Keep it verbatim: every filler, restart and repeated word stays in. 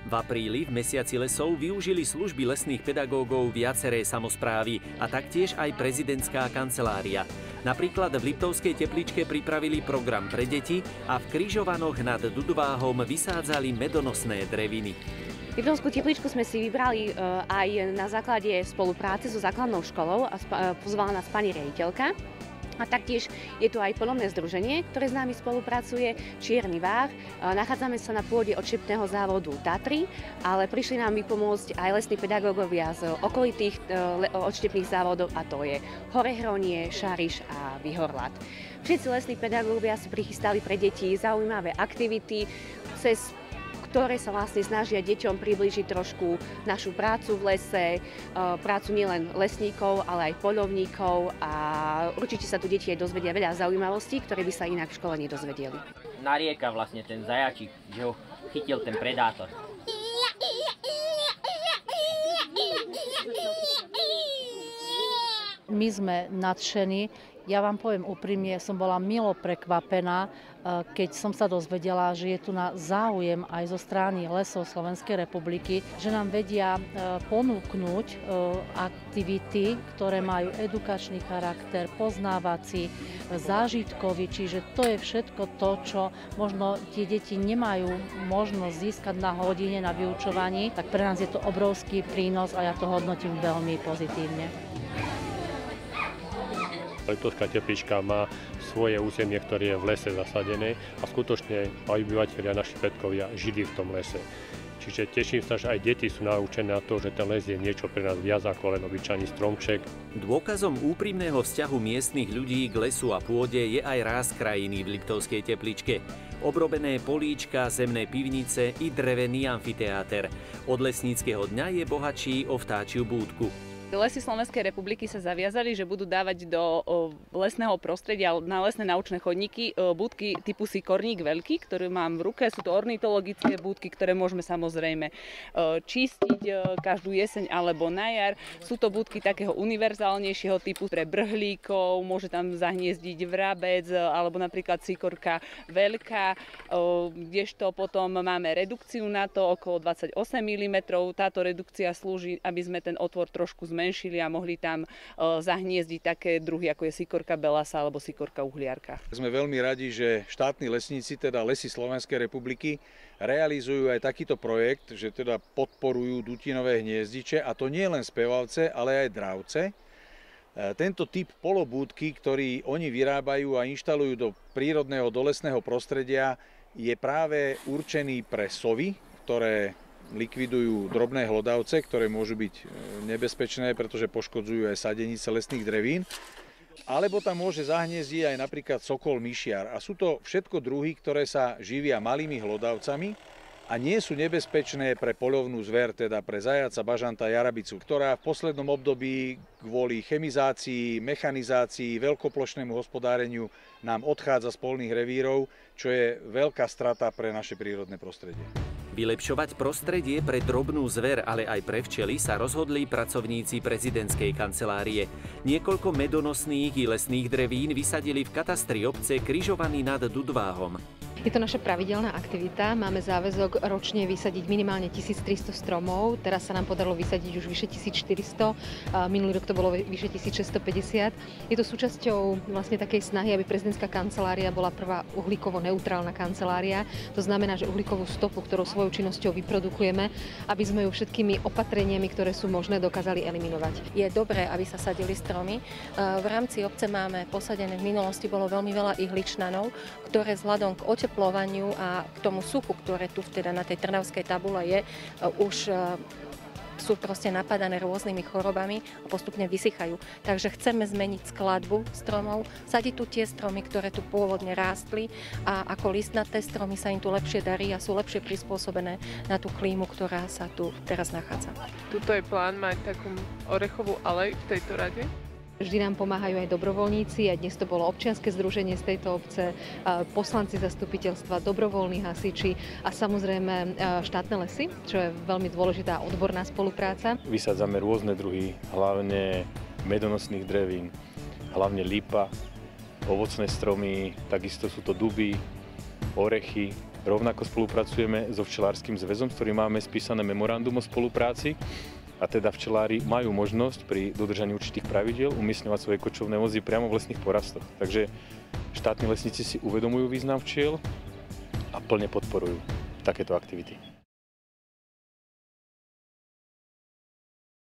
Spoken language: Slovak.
V apríli, v mesiaci lesov, využili služby lesných pedagógov viaceré samosprávy a taktiež aj prezidentská kancelária. Napríklad v Liptovskej Tepličke pripravili program pre deti a v Križovanoch nad Dudváhom vysádzali medonosné dreviny. Liptovskú Tepličku sme si vybrali aj na základe spolupráce so základnou školou a pozvala nás pani riaditeľka. A taktiež je tu aj podobné združenie, ktoré s nami spolupracuje, Čierny Váh. Nachádzame sa na pôde odštepného závodu Tatry, ale prišli nám vypomôcť aj lesní pedagógovia z okolitých odštepných závodov, a to je Horehronie, Šariš a Vyhorlat. Všetci lesní pedagógovia si prichystali pre deti zaujímavé aktivity, cez ktoré sa vlastne snažia deťom priblížiť trošku našu prácu v lese, prácu nielen lesníkov, ale aj poľovníkov, a určite sa tu deti aj dozvedia veľa zaujímavostí, ktoré by sa inak v škole nedozvedeli. Narieka vlastne ten zajačík, že ho chytil ten predátor. My sme nadšení. Ja vám poviem úprimne, som bola milo prekvapená, keď som sa dozvedela, že je tu na záujem aj zo strany Lesov Slovenskej republiky, že nám vedia ponúknuť aktivity, ktoré majú edukačný charakter, poznávací, zážitkový, čiže to je všetko to, čo možno tie deti nemajú možnosť získať na hodine na vyučovaní, tak pre nás je to obrovský prínos a ja to hodnotím veľmi pozitívne. Liptovská Teplička má svoje územie, ktoré je v lese zasadené, a skutočne aj obyvateľia, naši predkovia, žili v tom lese. Čiže teším sa, že aj deti sú naučené na to, že ten les je niečo pre nás viac ako len obyčajný stromček. Dôkazom úprimného vzťahu miestnych ľudí k lesu a pôde je aj ráz krajiny v Liptovskej Tepličke. Obrobené políčka, zemné pivnice i drevený amfiteáter. Od lesníckeho dňa je bohatší o vtáčiu búdku. Lesy Slovenskej republiky sa zaviazali, že budú dávať do lesného prostredia na lesné naučné chodníky búdky typu sikorník veľký, ktorý mám v ruke. Sú to ornitologické búdky, ktoré môžeme samozrejme čistiť každú jeseň alebo na jar. Sú to búdky takého univerzálnejšieho typu pre brhlíkov, môže tam zahniezdiť vrabec alebo napríklad sikorka veľká, kdežto potom máme redukciu na to okolo dvadsaťosem milimetrov. Táto redukcia slúži, aby sme ten otvor trošku zmenšili zmenšili a mohli tam zahniezdiť také druhy, ako je sikorka belasa alebo sikorka uhliarka. Sme veľmi radi, že štátni lesníci, teda Lesy Slovenskej republiky, realizujú aj takýto projekt, že teda podporujú dutinové hniezdiče, a to nie len spevavce, ale aj dravce. Tento typ polobúdky, ktorý oni vyrábajú a inštalujú do prírodného, do lesného prostredia, je práve určený pre sovy, ktoré likvidujú drobné hlodavce, ktoré môžu byť nebezpečné, pretože poškodzujú aj sadenice lesných drevín. Alebo tam môže zahniezdiť aj napríklad sokol myšiar. A sú to všetko druhy, ktoré sa živia malými hlodavcami a nie sú nebezpečné pre poľovnú zver, teda pre zajaca, bažanta, jarabicu, ktorá v poslednom období kvôli chemizácii, mechanizácii, veľkoplošnému hospodáreniu nám odchádza z poľných revírov, čo je veľká strata pre naše prírodné prostredie. Vylepšovať prostredie pre drobnú zver, ale aj pre včely sa rozhodli pracovníci prezidentskej kancelárie. Niekoľko medonosných i lesných drevín vysadili v katastri obce Križovaný nad Dudváhom. Je to naša pravidelná aktivita. Máme záväzok ročne vysadiť minimálne tisíctristo stromov. Teraz sa nám podarilo vysadiť už vyše tisícštyristo. Minulý rok to bolo vyše tisícšesťstopäťdesiat. Je to súčasťou vlastne takej snahy, aby prezidentská kancelária bola prvá uhlíkovo neutrálna kancelária. To znamená, že uhlíkovú stopu, ktorou svojou činnosťou vyprodukujeme, aby sme ju všetkými opatreniami, ktoré sú možné, dokázali eliminovať. Je dobré, aby sa sadili stromy. V rámci obce máme posadené, v minulosti bolo veľmi veľa ihličnanov, ktoré vzhľadom k oteplovaniu a k tomu suchu, ktoré tu teda na tej trnavskej tabule je, už sú proste napadané rôznymi chorobami a postupne vysychajú. Takže chceme zmeniť skladbu stromov, sadiť tu tie stromy, ktoré tu pôvodne rástli, a ako listnaté stromy sa im tu lepšie darí a sú lepšie prispôsobené na tú klímu, ktorá sa tu teraz nachádza. Tuto je plán mať takú orechovú alej v tejto rade. Vždy nám pomáhajú aj dobrovoľníci, a dnes to bolo občianske združenie z tejto obce, poslanci zastupiteľstva, dobrovoľní hasiči a samozrejme štátne lesy, čo je veľmi dôležitá odborná spolupráca. Vysádzame rôzne druhy, hlavne medonosných drevín, hlavne lípa, ovocné stromy, takisto sú to duby, orechy, Rovnako spolupracujeme so Včelárskym zväzom, s ktorým máme spísané memorandum o spolupráci. A teda včelári majú možnosť pri dodržaní určitých pravidiel umiestňovať svoje kočovné vozy priamo v lesných porastoch. Takže štátni lesníci si uvedomujú význam včiel a plne podporujú takéto aktivity.